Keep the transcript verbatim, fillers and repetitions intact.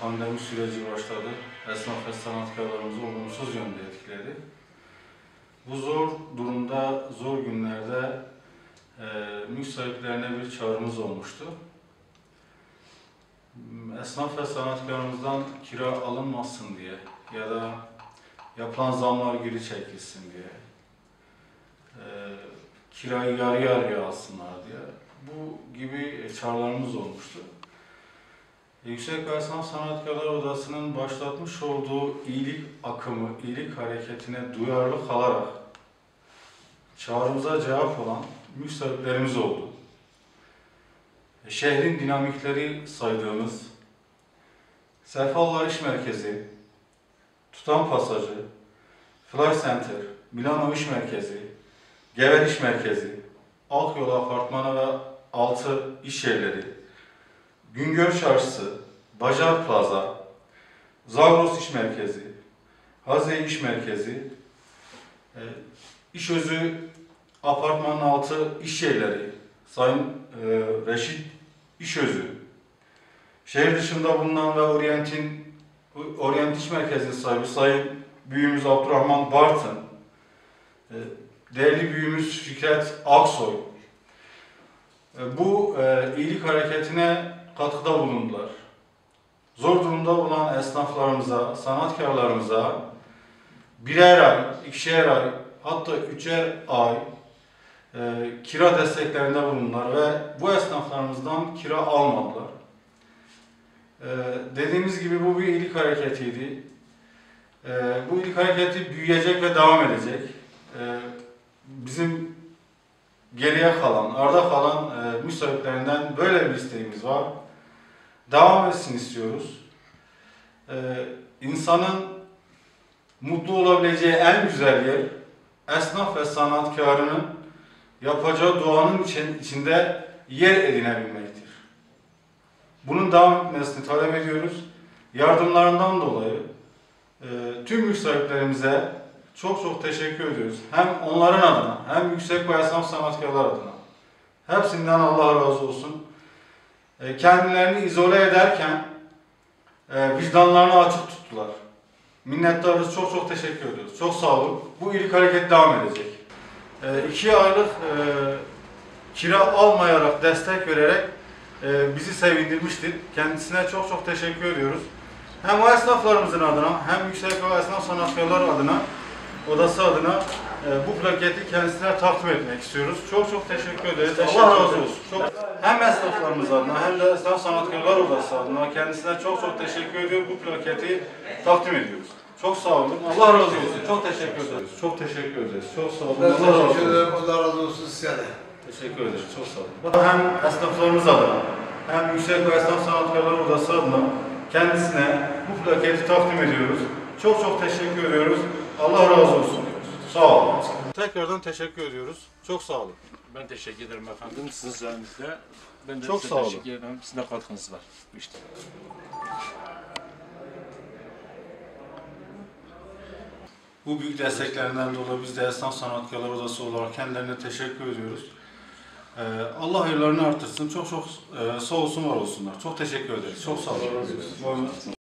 pandemi süreci başladı. Esnaf ve sanatkarlarımızı olumsuz yönde etkiledi. Bu zor durumda, zor günlerde e, mülk sahiplerine bir çağrımız olmuştu. Esnaf ve sanatkarımızdan kira alınmasın diye ya da yapılan zamlar geri çekilsin diye, e, kirayı yarı yarıya alsınlar diye bu gibi çağrılarımız olmuştu. Yüksek ve Esnaf Sanatkarlar Odası'nın başlatmış olduğu iyilik akımı, iyilik hareketine duyarlı kalarak çağrımıza cevap olan mülk sahiplerimiz oldu. Şehrin dinamikleri saydığımız Sefallar İş Merkezi, Tutan Pasajı, Fly Center, Milano İş Merkezi, Gever İş Merkezi, Akyol Apartmanı ve Altı İş Yerleri, Güngör Çarşısı, Bacar Plaza, Zagros İş Merkezi, Haze İş Merkezi, e, İşözü Apartmanın Altı İş Yerleri, Sayın e, Reşit İşözü, şehir dışında bulunan ve Orient'in Orient İş Merkezi'nin sahibi Sayın Büyüğümüz Abdurrahman Bartın, e, değerli büyüğümüz Fikret Aksoy, e, bu e, iyilik hareketine katkıda bulundular. Zor durumda olan esnaflarımıza, sanatkarlarımıza birer ay, ikişer ay, hatta üçer ay e, kira desteklerinde bulundular ve bu esnaflarımızdan kira almadılar. E, dediğimiz gibi bu bir iyilik hareketiydi. E, bu iyilik hareketi büyüyecek ve devam edecek. E, bizim geriye kalan, arda kalan e, mülk sahiplerinden böyle bir isteğimiz var. Devam etsin istiyoruz. Ee, insanın mutlu olabileceği en güzel yer, esnaf ve sanatkarının yapacağı duanın için, içinde yer edinebilmektir. Bunun devam etmesini talep ediyoruz. Yardımlarından dolayı e, tüm mülk sahiplerimize çok çok teşekkür ediyoruz. Hem onların adına, hem yüksek ve esnaf sanatkarlar adına. Hepsinden Allah razı olsun. Kendilerini izole ederken e, vicdanlarını açık tuttular. Minnettarız, çok çok teşekkür ediyoruz. Çok sağ olun. Bu iyilik hareket devam edecek. E, iki aylık e, kira almayarak, destek vererek e, bizi sevindirmiştir. Kendisine çok çok teşekkür ediyoruz. Hem o esnaflarımızın adına, hem yüksek ve esnaf sanatkarlar adına, odası adına e, bu plaketi kendisine takdim etmek istiyoruz. Çok çok teşekkür ederiz. Teşekkür Allah razı olsun. Çok, hem esnaflarımız adına hem de Esnaf Sanatkarlar Odası adına kendisine çok çok teşekkür ediyoruz. Bu plaketi takdim ediyoruz. Çok sağ olun. Allah razı olsun. Çok teşekkür ederiz. Çok teşekkür ederiz. Çok sağ olun. Ben Allah razı teşekkür ederim. olsun. Allah razı olsun size de. Teşekkür ederiz. Çok sağ olun. Hem esnaflarımız adına hem Yüksek ve Esnaf Sanatkarlar Odası adına kendisine bu plaketi takdim ediyoruz. Çok çok teşekkür ediyoruz. Allah razı olsun. Sağ olun. Tekrardan teşekkür ediyoruz. Çok sağ olun. Ben teşekkür ederim efendim. Sizin sayenizde. Ben de Çok size sağ olun. teşekkür ederim. Sizin de katkınız var bu işte. Bu büyük desteklerinden dolayı biz de Esnaf Sanatkarlar Odası olarak kendilerine teşekkür ediyoruz. Ee, Allah hayırlarını artırsın. Çok çok e, sağ olsun, var olsunlar. Çok teşekkür ederiz. Çok sağ olun.